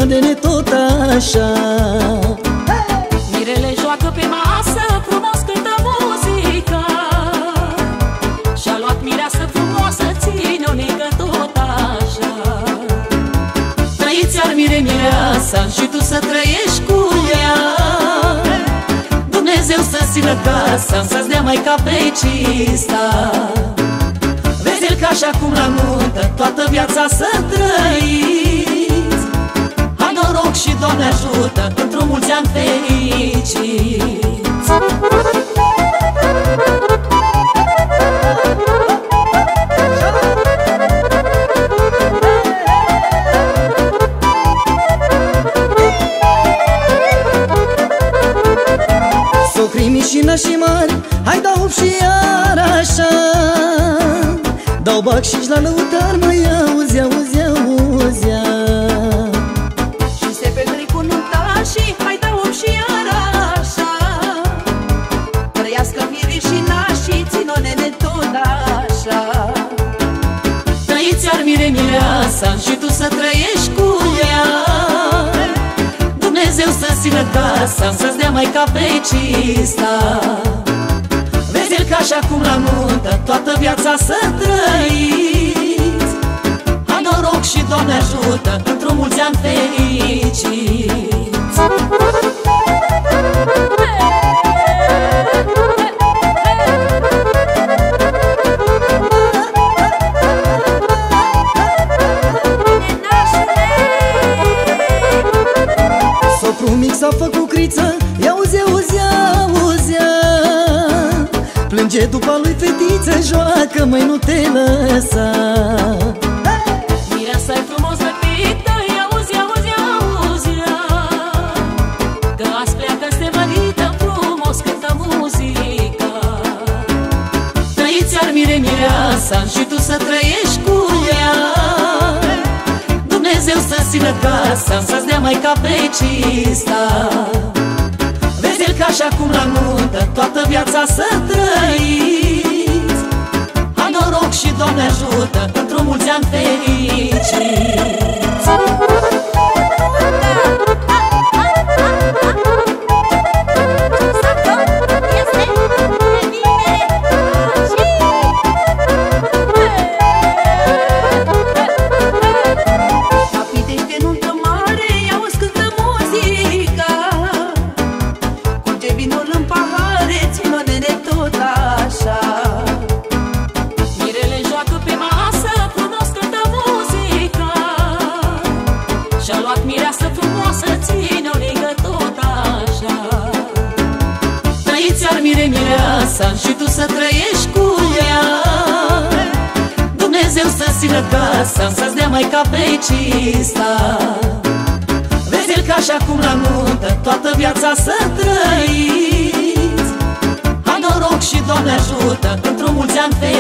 cinoadele tot așa. Mirele joacă pe masă, frumos cântă muzica. Și-a luat mireasă frumoasă, ține o nigă tot așa. Trăiți-ar mire mireasa și tu să trăiești cu ea. Dumnezeu să țină casa, să-ți dea mai ca pe cista. Vezi-l ca așa cum la nuntă, toată viața să trăiți. Hai noroc și Doamne ajută, într-o mulți ani fericiți. Socrii mici și nașii mari, hai dau și iar așa. Dau bacșici la lăutar, măi, auzi, auzi, auzi. Și se petrec cu nuntașii, hai dau și iar așa. Trăiască mirii și nașii, țin o nene tot așa. Trăiți-ar mire mireasa și tu să trăiești cu ea. Dumnezeu să țină casa, să-ți dea mai ca pe cista. Vezi-l ca așa cum la nuntă, toată viața să trăiți. Hai noroc și Doamne ajută, într-o mulți ani fericiți. Socru mic s-a făcut criță, ia auzi, auzi, auzi. Plânge după lui fetiță, joacă, măi, nu te lăsa. Mireasa-i frumos văpită, ia auzi, auzi, auzi. Că azi pleacă-ți mărită, frumos cântă muzica. Trăiți-ar mire mireasa și tu să trăiești cu ea. Dumnezeu să țină casa, să-ți dea mai ca pe cista. Vezi-l ca așa cum la nuntă, toată viața să trăiți. Hai noroc și Doamne ajută, într-o mulți ani fericiți. Și-a luat mireasă frumoasă, ține o nigă tot așa. Trăiți-ar mire mireasa și tu să trăiești cu ea. Dumnezeu să țină casa, să-ți dea mai ca pe cista. Vezi-l ca așa cum la nuntă, toată viața să trăiți. Hai noroc și Doamne ajută, într-o mulți ani fericiți.